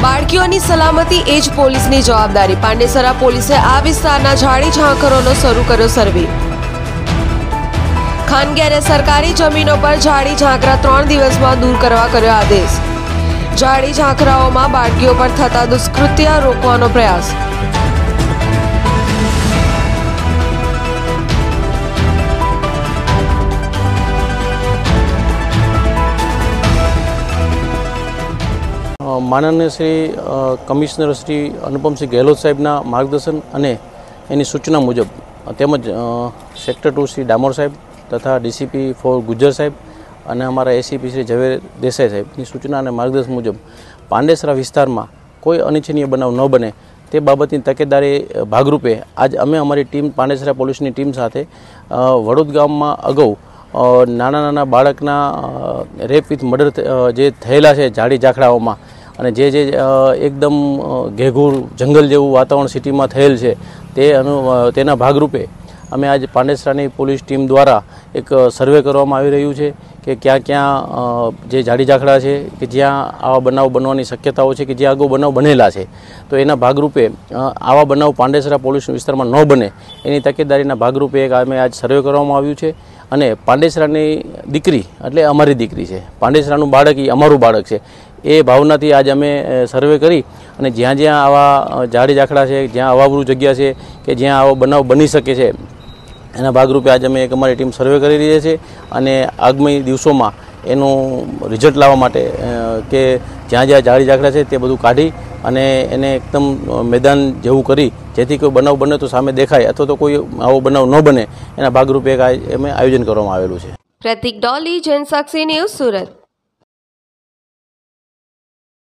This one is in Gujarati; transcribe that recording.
બાળકીઓની સલામતી એ જ પોલીસની જવાબદારી. પાંડેસરા પોલીસે આ વિસ્તારના ઝાડી ઝાંખરોનો શરૂ કર્યો સર્વે. ખાનગી અને સરકારી જમીનો પર ઝાડી ઝાંખરા 3 દિવસમાં દૂર કરવા કર્યો આદેશ. ઝાડી ઝાંખરાઓમાં બાળકીઓ પર થતા દુષ્કૃત્ય રોકવાનો પ્રયાસ. માનનીય શ્રી કમિશનર શ્રી અનુપમસિંહ ગેહલોત સાહેબના માર્ગદર્શન અને એની સૂચના મુજબ તેમજ સેક્ટર 2 શ્રી ડામોર સાહેબ તથા ડીસીપી ફોર ગુજ્જર સાહેબ અને અમારા એસીપી શ્રી ઝવેર દેસાઈ સાહેબની સૂચના અને માર્ગદર્શન મુજબ પાંડેસરા વિસ્તારમાં કોઈ અનિચ્છનીય બનાવ ન બને તે બાબતની તકેદારી ભાગરૂપે આજ અમે અમારી ટીમ પાંડેસરા પોલીસની ટીમ સાથે વડોદ ગામમાં અગાઉ નાના બાળકના રેપ વિથ મર્ડર જે થયેલા છે ઝાડી ઝાંખરાઓમાં અને જે એકદમ ઘેઘૂર જંગલ જેવું વાતાવરણ સિટીમાં થયેલ છે તેના ભાગરૂપે અમે આજ પાંડેસરાની પોલીસ ટીમ દ્વારા એક સર્વે કરવામાં આવી રહ્યું છે કે ક્યાં ક્યાં જે ઝાડી ઝાંખરા છે કે જ્યાં આવા બનાવ બનવાની શક્યતાઓ છે કે જ્યાં અગાઉ બનાવ બનેલા છે તો એના ભાગરૂપે આવા બનાવ પાંડેસરા પોલીસ વિસ્તારમાં ન બને એની તકેદારીના ભાગરૂપે એક અમે આજ સર્વે કરવામાં આવ્યું છે. અને પાંડેસરાની દીકરી એટલે અમારી દીકરી છે, પાંડેસરાનું બાળક એ અમારું બાળક છે, એ ભાવનાથી આજ અમે સર્વે કરી અને જ્યાં જ્યાં આવા ઝાડી ઝાંખરા છે, જ્યાં અવાવરૂ જગ્યા છે કે જ્યાં આવો બનાવ બની શકે છે એના ભાગરૂપે આજે અમે એક અમારી ટીમ સર્વે કરી રહી છે અને આગામી દિવસોમાં એનું રિઝલ્ટ લાવવા માટે કે જ્યાં જ્યાં ઝાડી ઝાંખરા છે તે બધું કાઢી અને એને એકદમ મેદાન જેવું કરી જેથી કોઈ બનાવ બને તો સામે દેખાય અથવા તો કોઈ આવો બનાવ ન બને એના ભાગરૂપે અમે આયોજન કરવામાં આવેલું છે. પ્રતિક ડોલી, જનસાક્ષી ન્યૂઝ, સુરત.